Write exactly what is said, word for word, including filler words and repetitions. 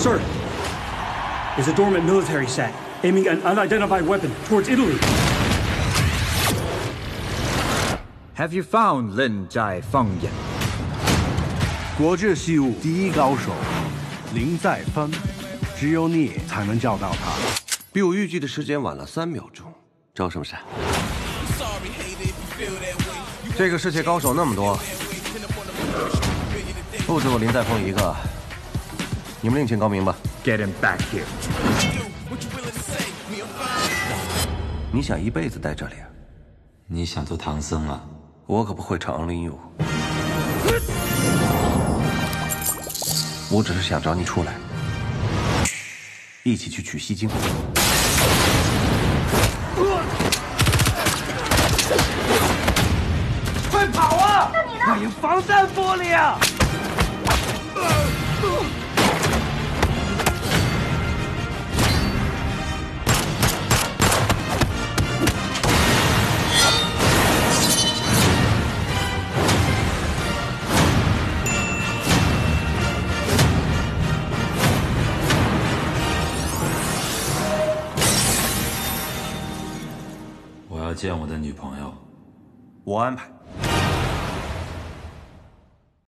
Sir, it's a dormant military sat aiming an unidentified weapon towards Italy. Have you found Lin Zai Fengyan? 国之习武第一高手林在峰，只有你才能叫到他。 比我预计的时间晚了三秒钟，招什么闪？这个世界高手那么多，不止我林在峰一个。你们另请高明吧。 Get him back here. 你想一辈子待这里啊？ 你想做唐僧啊？ 我可不会长林武。我只是想找你出来，一起去取西经。 快跑啊！那有防弹玻璃啊！ 我要见我的女朋友。 我安排。